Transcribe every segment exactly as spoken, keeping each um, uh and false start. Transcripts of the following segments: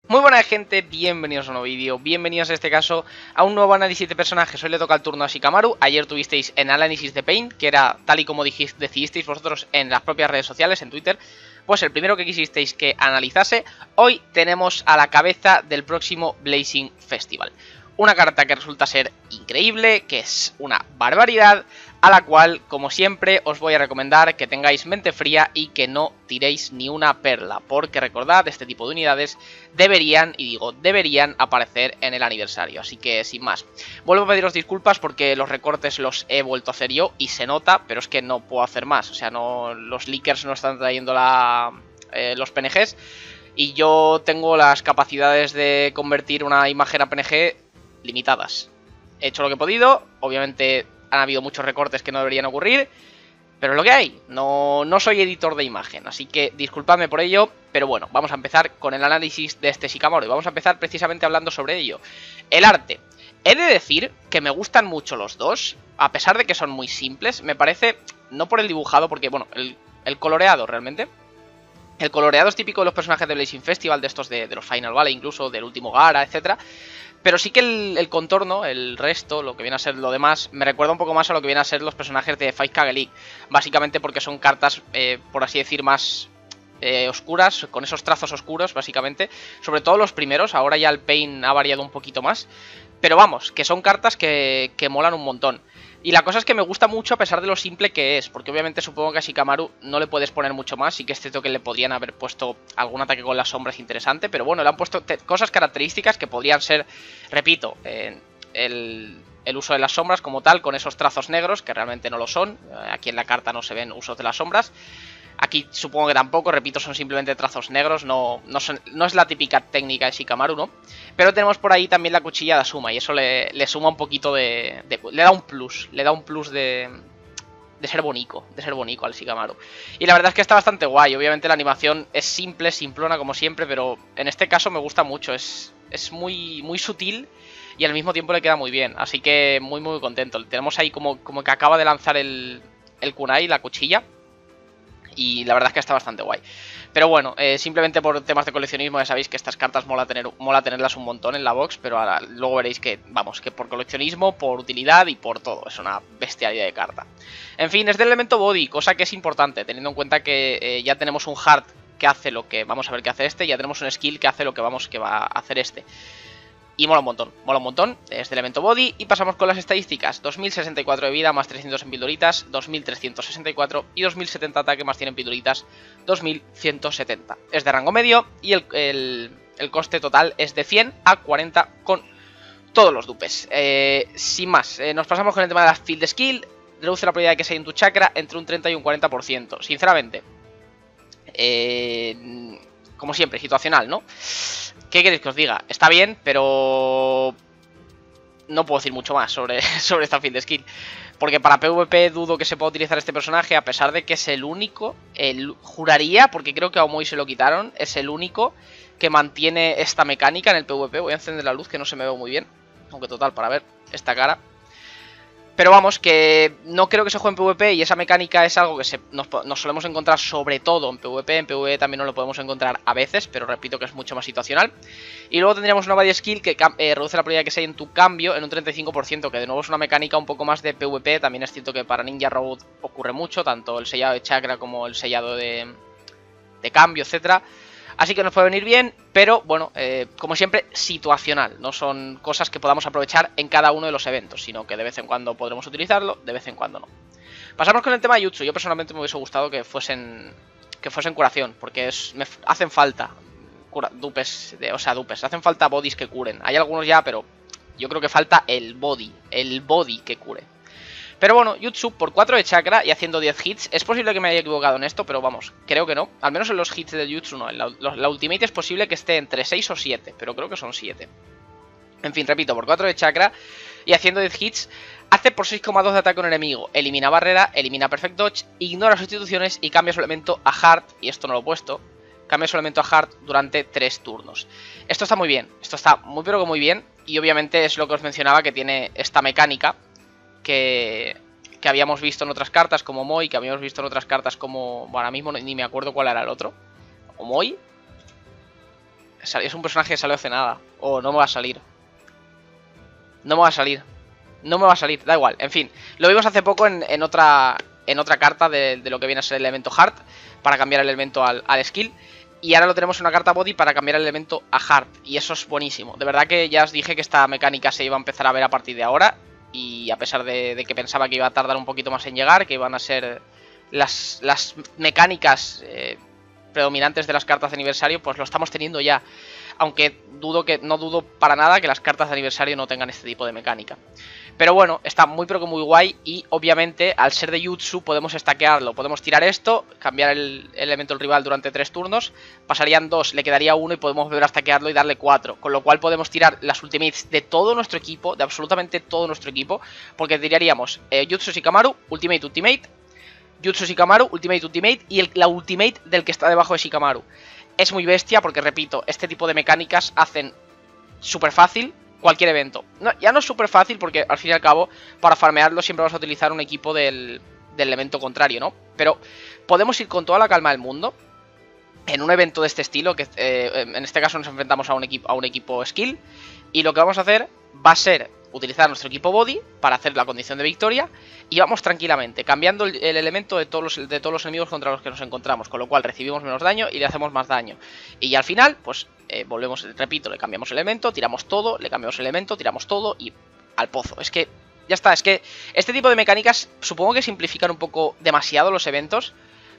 Muy buena gente, bienvenidos a un nuevo vídeo, bienvenidos en este caso a un nuevo análisis de personajes. Hoy le toca el turno a Shikamaru. Ayer tuvisteis en análisis de Pain, que era tal y como dijiste, decidisteis vosotros en las propias redes sociales, en Twitter. Pues el primero que quisisteis que analizase. Hoy tenemos a la cabeza del próximo Blazing Festival. Una carta que resulta ser increíble, que es una barbaridad, a la cual, como siempre, os voy a recomendar que tengáis mente fría y que no tiréis ni una perla, porque recordad, este tipo de unidades deberían, y digo deberían, aparecer en el aniversario. Así que, sin más, vuelvo a pediros disculpas porque los recortes los he vuelto a hacer yo y se nota, pero es que no puedo hacer más. O sea, no, los leakers no están trayendo la, eh, los P N Gs y yo tengo las capacidades de convertir una imagen a P N G limitadas. He hecho lo que he podido, obviamente han habido muchos recortes que no deberían ocurrir, pero es lo que hay. No, no soy editor de imagen, así que disculpadme por ello. Pero bueno, vamos a empezar con el análisis de este Shikamaru y vamos a empezar precisamente hablando sobre ello. El arte. He de decir que me gustan mucho los dos, a pesar de que son muy simples. Me parece, no por el dibujado, porque bueno, el, el coloreado realmente. El coloreado es típico de los personajes de Blazing Festival, de estos de, de los Final Valley, incluso del último Gaara, etcétera. Pero sí que el, el contorno, el resto, lo que viene a ser lo demás, me recuerda un poco más a lo que viene a ser los personajes de Five K League. Básicamente porque son cartas, eh, por así decir, más eh, oscuras, con esos trazos oscuros, básicamente. Sobre todo los primeros, ahora ya el Pain ha variado un poquito más. Pero vamos, que son cartas que, que molan un montón. Y la cosa es que me gusta mucho a pesar de lo simple que es, porque obviamente supongo que a Shikamaru no le puedes poner mucho más. Sí que es cierto que le podrían haber puesto algún ataque con las sombras interesante, pero bueno, le han puesto cosas características que podrían ser, repito, eh, el, el uso de las sombras como tal, con esos trazos negros, que realmente no lo son. Aquí en la carta no se ven usos de las sombras. Aquí supongo que tampoco, repito, son simplemente trazos negros, no, no, son, no es la típica técnica de Shikamaru, ¿no? Pero tenemos por ahí también la cuchilla de Asuma y eso le, le suma un poquito de, de... Le da un plus, le da un plus de... De ser bonito, de ser bonito al Shikamaru. Y la verdad es que está bastante guay. Obviamente la animación es simple, simplona como siempre, pero en este caso me gusta mucho. Es, es muy, muy sutil y al mismo tiempo le queda muy bien. Así que muy muy contento. Tenemos ahí como, como que acaba de lanzar el, el kunai, la cuchilla. Y la verdad es que está bastante guay. Pero bueno, eh, simplemente por temas de coleccionismo ya sabéis que estas cartas mola, tener, mola tenerlas un montón en la box. Pero ahora, luego veréis que, vamos, que por coleccionismo, por utilidad y por todo. Es una bestialidad de carta. En fin, es del elemento body, cosa que es importante, teniendo en cuenta que eh, ya tenemos un hard que hace lo que vamos a ver que hace este. Y ya tenemos un skill que hace lo que vamos que va a hacer este. Y mola un montón, mola un montón, es de elemento body. Y pasamos con las estadísticas, dos mil sesenta y cuatro de vida más trescientos en pildoritas, dos mil trescientos sesenta y cuatro y dos mil setenta ataque más cien en pildoritas, dos mil ciento setenta. Es de rango medio y el, el, el coste total es de cien a cuarenta con todos los dupes. Eh, sin más, eh, nos pasamos con el tema de la field skill. Reduce la probabilidad de que se haya en tu chakra entre un treinta y un cuarenta por ciento. Sinceramente, eh, como siempre, situacional, ¿no? ¿Qué queréis que os diga? Está bien, pero no puedo decir mucho más sobre, sobre esta field skill. Porque para PvP dudo que se pueda utilizar este personaje, a pesar de que es el único, el, juraría, porque creo que a Omoi se lo quitaron, es el único que mantiene esta mecánica en el PvP. Voy a encender la luz que no se me ve muy bien, aunque total, para ver esta cara. Pero vamos, que no creo que se juegue en PvP y esa mecánica es algo que se, nos, nos solemos encontrar sobre todo en PvP. En PvE también nos lo podemos encontrar a veces, pero repito que es mucho más situacional. Y luego tendríamos una body skill que eh, reduce la probabilidad que se hay en tu cambio en un treinta y cinco por ciento, que de nuevo es una mecánica un poco más de PvP. También es cierto que para Ninja Road ocurre mucho, tanto el sellado de chakra como el sellado de, de cambio, etcétera. Así que nos puede venir bien, pero bueno, eh, como siempre, situacional. No son cosas que podamos aprovechar en cada uno de los eventos, sino que de vez en cuando podremos utilizarlo, de vez en cuando no. Pasamos con el tema de Jutsu. Yo personalmente me hubiese gustado que fuesen que fuesen curación, porque es, me hacen falta cura, dupes, de, o sea, dupes, hacen falta bodies que curen. Hay algunos ya, pero yo creo que falta el body, el body que cure. Pero bueno, Jutsu por cuatro de chakra y haciendo diez hits. Es posible que me haya equivocado en esto, pero vamos, creo que no. Al menos en los hits de Jutsu no. En la, la ultimate es posible que esté entre seis o siete, pero creo que son siete. En fin, repito, por cuatro de chakra y haciendo diez hits, hace por seis coma dos de ataque a un enemigo. Elimina barrera, elimina perfect dodge, ignora sustituciones y cambia su elemento a hard, y esto no lo he puesto. Cambia su elemento a hard durante tres turnos. Esto está muy bien, esto está muy pero que muy bien. Y obviamente es lo que os mencionaba, que tiene esta mecánica Que, que habíamos visto en otras cartas como Omoi, que habíamos visto en otras cartas como... Bueno, ahora mismo ni me acuerdo cuál era el otro. Omoi. Es un personaje que salió hace nada. O no me va a salir. No me va a salir. No me va a salir, da igual. En fin, lo vimos hace poco en, en otra en otra carta de, de lo que viene a ser el elemento Heart, para cambiar el elemento al, al skill. Y ahora lo tenemos en una carta Body para cambiar el elemento a Heart. Y eso es buenísimo. De verdad que ya os dije que esta mecánica se iba a empezar a ver a partir de ahora. Y a pesar de, de que pensaba que iba a tardar un poquito más en llegar, que iban a ser las, las mecánicas eh, predominantes de las cartas de aniversario, pues lo estamos teniendo ya. Aunque dudo que no dudo para nada que las cartas de aniversario no tengan este tipo de mecánica. Pero bueno, está muy pero que muy guay. Y obviamente al ser de Jutsu podemos stackearlo. Podemos tirar esto, cambiar el, el elemento del rival durante tres turnos. Pasarían dos, le quedaría uno y podemos volver a stackearlo y darle cuatro. Con lo cual podemos tirar las ultimates de todo nuestro equipo, de absolutamente todo nuestro equipo. Porque tiraríamos eh, Jutsu Shikamaru, Ultimate Ultimate, Jutsu Shikamaru, Ultimate Ultimate y el, la Ultimate del que está debajo de Shikamaru. Es muy bestia porque, repito, este tipo de mecánicas hacen súper fácil cualquier evento. No, ya no es súper fácil porque, al fin y al cabo, para farmearlo siempre vas a utilizar un equipo del, del elemento contrario, ¿no? Pero podemos ir con toda la calma del mundo en un evento de este estilo, que eh, en este caso nos enfrentamos a un, equipo, a un equipo skill, y lo que vamos a hacer va a ser utilizar nuestro equipo body para hacer la condición de victoria y vamos tranquilamente, cambiando el, el elemento de todos, los, de todos los enemigos contra los que nos encontramos, con lo cual recibimos menos daño y le hacemos más daño. Y al final, pues eh, volvemos, repito, le cambiamos el elemento, tiramos todo, le cambiamos el elemento, tiramos todo y al pozo. Es que ya está, es que este tipo de mecánicas supongo que simplifican un poco demasiado los eventos.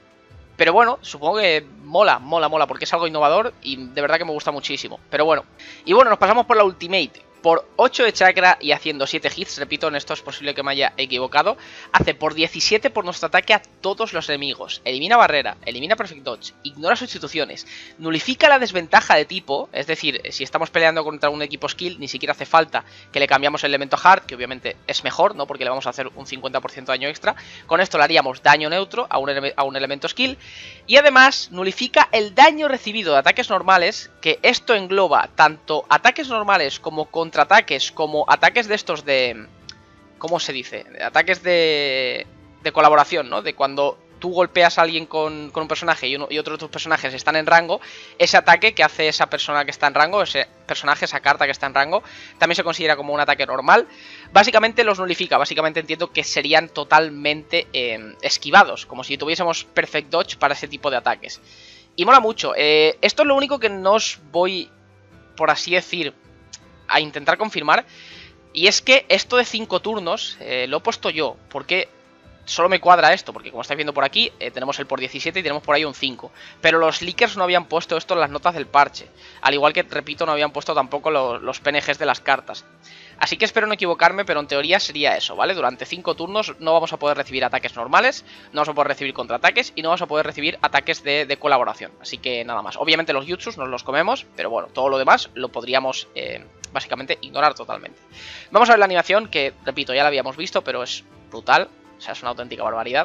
Pero bueno, supongo que mola, mola, mola, porque es algo innovador y de verdad que me gusta muchísimo. Pero bueno, y bueno, nos pasamos por la Ultimate. Por ocho de chakra y haciendo siete hits, repito, en esto es posible que me haya equivocado. Hace por diecisiete por nuestro ataque a todos los enemigos. Elimina barrera, elimina perfect dodge, ignora sustituciones, nulifica la desventaja de tipo. Es decir, si estamos peleando contra un equipo skill, ni siquiera hace falta que le cambiamos el elemento hard, que obviamente es mejor, ¿no? Porque le vamos a hacer un cincuenta por ciento de daño extra. Con esto le haríamos daño neutro a un, a un elemento skill. Y además nulifica el daño recibido de ataques normales, que esto engloba tanto ataques normales como contraataques, como ataques de estos de... ¿Cómo se dice? Ataques de... de colaboración, ¿no? De cuando tú golpeas a alguien con, con un personaje y, uno, y otro de tus personajes están en rango, ese ataque que hace esa persona que está en rango, ese personaje, esa carta que está en rango, también se considera como un ataque normal. Básicamente los nulifica, básicamente entiendo que serían totalmente eh, esquivados, como si tuviésemos perfect dodge para ese tipo de ataques. Y mola mucho. Eh, esto es lo único que no os voy, por así decir, a intentar confirmar. Y es que esto de cinco turnos eh, lo he puesto yo, porque solo me cuadra esto, porque como estáis viendo por aquí, eh, tenemos el por diecisiete y tenemos por ahí un cinco. Pero los leakers no habían puesto esto en las notas del parche. Al igual que, repito, no habían puesto tampoco lo, los P N Gs de las cartas. Así que espero no equivocarme, pero en teoría sería eso, ¿vale? Durante cinco turnos no vamos a poder recibir ataques normales, no vamos a poder recibir contraataques y no vamos a poder recibir ataques de, de colaboración. Así que nada más. Obviamente los jutsus nos los comemos, pero bueno, todo lo demás lo podríamos eh, básicamente ignorar totalmente. Vamos a ver la animación, que repito, ya la habíamos visto, pero es brutal. O sea, es una auténtica barbaridad.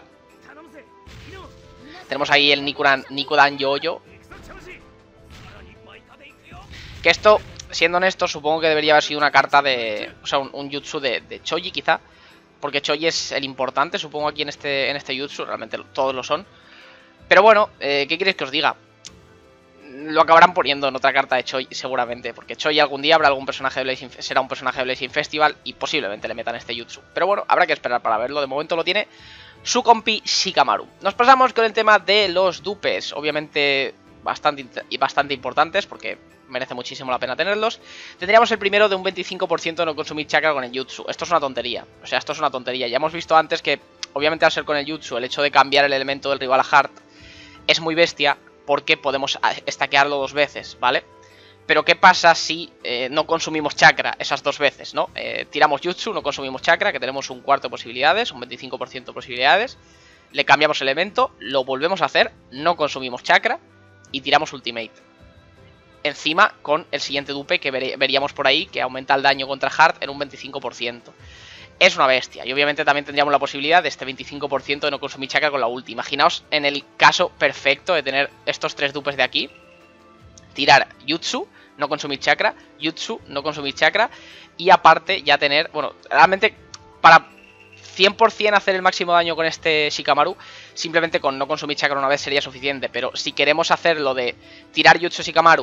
Tenemos ahí el Nikudan, Nikudan Yoyo. Que esto, siendo honesto, supongo que debería haber sido una carta de... O sea, un, un jutsu de, de Choji quizá. Porque Choji es el importante, supongo, aquí en este, en este jutsu. Realmente todos lo son. Pero bueno, eh, ¿qué queréis que os diga? Lo acabarán poniendo en otra carta de Choji seguramente. Porque Choji algún día habrá algún personaje de Blazing, será un personaje de Blazing Festival y posiblemente le metan este jutsu. Pero bueno, habrá que esperar para verlo. De momento lo tiene su compi Shikamaru. Nos pasamos con el tema de los dupes. Obviamente bastante, bastante importantes porque merece muchísimo la pena tenerlos. Tendríamos el primero de un veinticinco por ciento de no consumir chakra con el jutsu. Esto es una tontería. O sea, esto es una tontería. Ya hemos visto antes que obviamente al ser con el jutsu el hecho de cambiar el elemento del rival a Heart es muy bestia, porque podemos stackearlo dos veces, ¿vale? Pero ¿qué pasa si eh, no consumimos chakra esas dos veces, ¿no? Eh, tiramos jutsu, no consumimos chakra, que tenemos un cuarto de posibilidades, un veinticinco por ciento de posibilidades. Le cambiamos elemento, lo volvemos a hacer, no consumimos chakra y tiramos ultimate. Encima con el siguiente dupe que ver veríamos por ahí, que aumenta el daño contra Heart en un veinticinco por ciento. Es una bestia. Y obviamente también tendríamos la posibilidad de este veinticinco por ciento de no consumir chakra con la ulti. Imaginaos en el caso perfecto de tener estos tres dupes de aquí. Tirar jutsu, no consumir chakra, jutsu, no consumir chakra. Y aparte ya tener, bueno, realmente para cien por cien hacer el máximo daño con este Shikamaru, simplemente con no consumir chakra una vez sería suficiente. Pero si queremos hacerlo de tirar jutsu Shikamaru,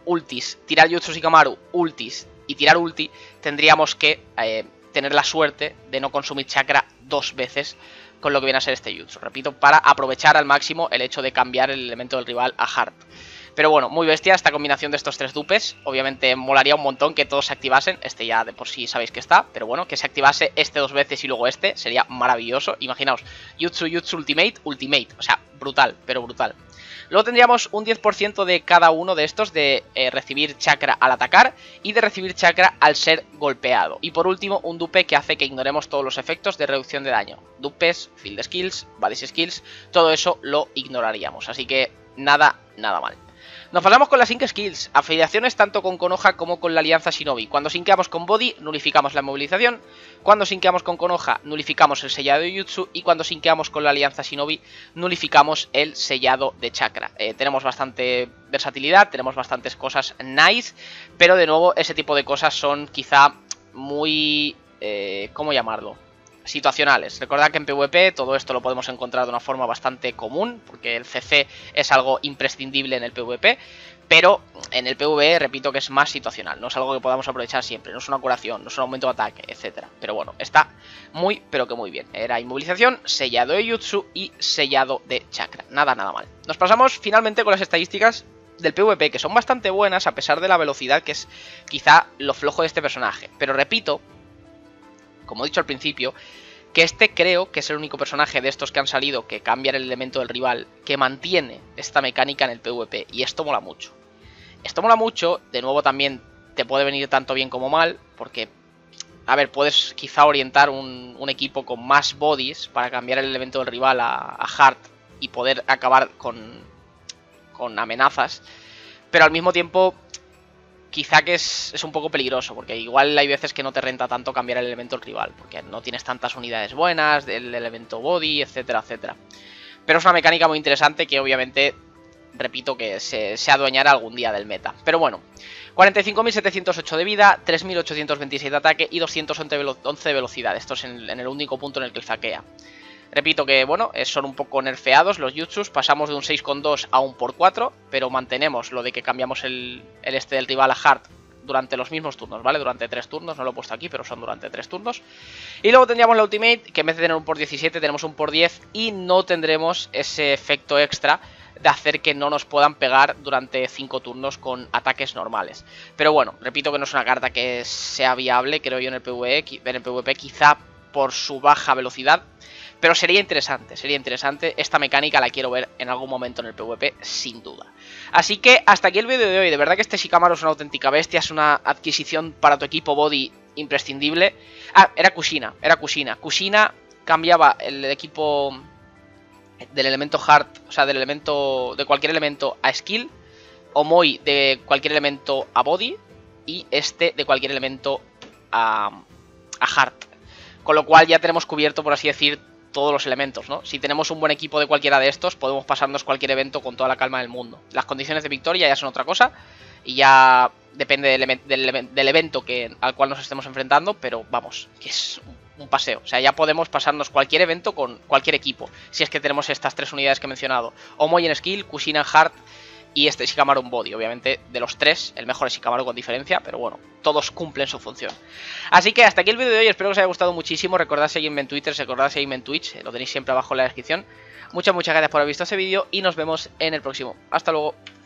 ultis, tirar Jutsu Shikamaru, ultis y tirar ulti, tendríamos que eh, tener la suerte de no consumir chakra dos veces con lo que viene a ser este Jutsu. Repito, para aprovechar al máximo el hecho de cambiar el elemento del rival a Heart. Pero bueno, muy bestia esta combinación de estos tres dupes. Obviamente molaría un montón que todos se activasen. Este ya de por sí sabéis que está. Pero bueno, que se activase este dos veces y luego este. Sería maravilloso. Imaginaos, Jutsu, Jutsu, Ultimate, Ultimate. O sea, brutal, pero brutal. Luego tendríamos un diez por ciento de cada uno de estos de eh, recibir chakra al atacar y de recibir chakra al ser golpeado. Y por último, un dupe que hace que ignoremos todos los efectos de reducción de daño. Dupes, field skills, bodies skills, todo eso lo ignoraríamos. Así que nada, nada mal. Nos pasamos con las Sync Skills, afiliaciones tanto con Konoha como con la Alianza Shinobi. Cuando sinqueamos con Body, nulificamos la movilización. Cuando sinqueamos con Konoha, nulificamos el sellado de Jutsu. Y cuando sinqueamos con la Alianza Shinobi, nulificamos el sellado de Chakra. Eh, tenemos bastante versatilidad, tenemos bastantes cosas nice. Pero de nuevo, ese tipo de cosas son quizá muy... Eh, ¿cómo llamarlo? Situacionales. Recordad que en PvP todo esto lo podemos encontrar de una forma bastante común, porque el C C es algo imprescindible en el PvP, pero en el PvE repito que es más situacional, no es algo que podamos aprovechar siempre, no es una curación, no es un aumento de ataque, etcétera. Pero bueno, está muy, pero que muy bien. Era inmovilización, sellado de Jutsu y sellado de Chakra. Nada, nada mal. Nos pasamos finalmente con las estadísticas del PvP, que son bastante buenas a pesar de la velocidad, que es quizá lo flojo de este personaje. Pero repito, como he dicho al principio, que este creo que es el único personaje de estos que han salido que cambian el elemento del rival, que mantiene esta mecánica en el PvP, y esto mola mucho. Esto mola mucho, de nuevo también te puede venir tanto bien como mal, porque, a ver, puedes quizá orientar un, un equipo con más bodies para cambiar el elemento del rival a, a Heart y poder acabar con, con amenazas, pero al mismo tiempo... Quizá que es, es un poco peligroso, porque igual hay veces que no te renta tanto cambiar el elemento del rival, porque no tienes tantas unidades buenas del elemento body, etcétera, etcétera. Pero es una mecánica muy interesante que obviamente, repito, que se, se adueñará algún día del meta. Pero bueno, cuarenta y cinco mil setecientos ocho de vida, tres mil ochocientos veintiséis de ataque y doscientos once de velocidad. Esto es en, en el único punto en el que zaquea. Repito que, bueno, son un poco nerfeados los jutsus, pasamos de un seis coma dos a un por cuatro, pero mantenemos lo de que cambiamos el, el este del rival a Heart durante los mismos turnos, ¿vale? Durante tres turnos, no lo he puesto aquí, pero son durante tres turnos. Y luego tendríamos la Ultimate, que en vez de tener un por diecisiete tenemos un por diez y no tendremos ese efecto extra de hacer que no nos puedan pegar durante cinco turnos con ataques normales. Pero bueno, repito que no es una carta que sea viable, creo yo, en el PvE, en el PvP, quizá por su baja velocidad. Pero sería interesante, sería interesante. Esta mecánica la quiero ver en algún momento en el PvP, sin duda. Así que hasta aquí el vídeo de hoy. De verdad que este Shikamaru es una auténtica bestia. Es una adquisición para tu equipo body imprescindible. Ah, era Kushina, era Kushina. Kushina cambiaba el equipo del elemento Heart, o sea, del elemento de cualquier elemento a skill. Omoi de cualquier elemento a body. Y este de cualquier elemento a, a Heart. Con lo cual ya tenemos cubierto, por así decir, todos los elementos, ¿no? Si tenemos un buen equipo de cualquiera de estos, podemos pasarnos cualquier evento con toda la calma del mundo. Las condiciones de victoria ya son otra cosa y ya depende del, del, del evento que, al cual nos estemos enfrentando, pero vamos, que es un, un paseo. O sea, ya podemos pasarnos cualquier evento con cualquier equipo, si es que tenemos estas tres unidades que he mencionado. Omoi en skill, Kushina en Heart y este Shikamaru en body. Obviamente, de los tres, el mejor es Shikamaru con diferencia, pero bueno, todos cumplen su función. Así que hasta aquí el vídeo de hoy, espero que os haya gustado muchísimo. Recordad seguirme en Twitter, recordad seguirme en Twitch, lo tenéis siempre abajo en la descripción. Muchas, muchas gracias por haber visto este vídeo y nos vemos en el próximo. Hasta luego.